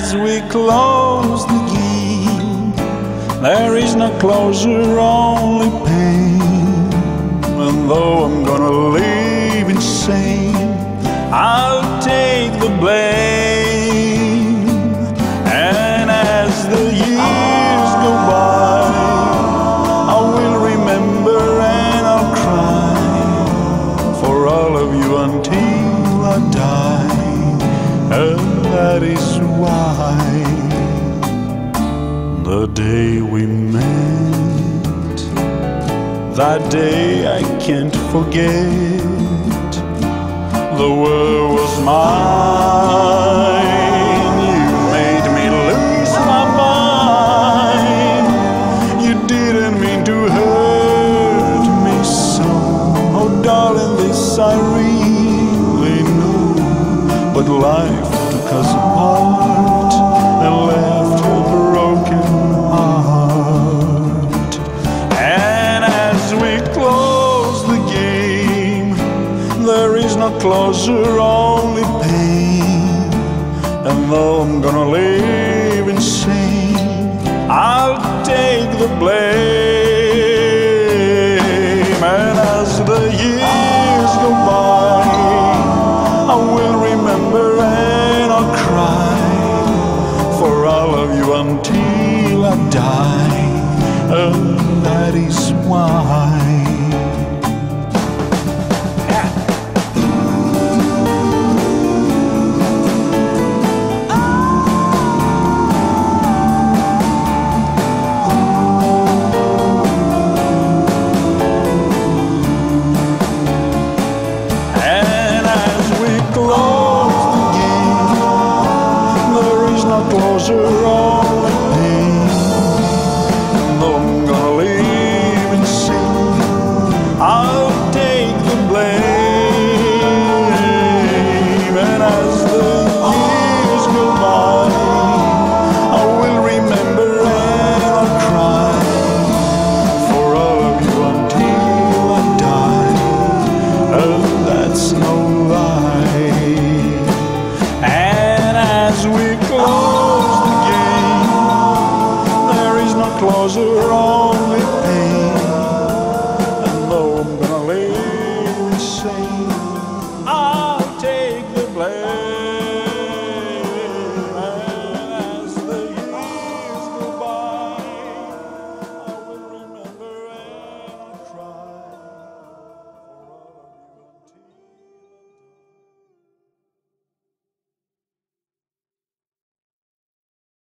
as we close the game, there is no closure, only pain. And though I'm gonna live insane, I'll take the blame. And as the years go by, I will remember and I'll cry for all of you until I die. And that is why the day we met, that day I can't forget. The world was mine, you made me lose my mind. You didn't mean to hurt me so, oh darling, this I really know. But life took us apart and left a broken heart. And as we close the game, there is no closure, only pain. And though I'm gonna live insane, I'll take the blame. And as the years go by, I will remember and I'll cry for all of you until I die. And that is why